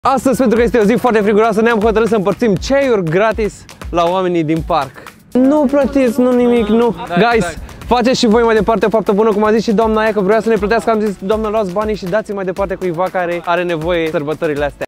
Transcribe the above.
Astăzi, pentru că este o zi foarte friguroasă, ne-am hotărât să împărțim ceaiuri gratis la oamenii din parc. Nu plătiți, nu nimic, nu. Guys, faceți și voi mai departe o faptă bună, cum a zis și doamna aia că vrea să ne plătească. Am zis, doamnă, luați banii și dați-i mai departe cuiva care are nevoie sărbătorile astea.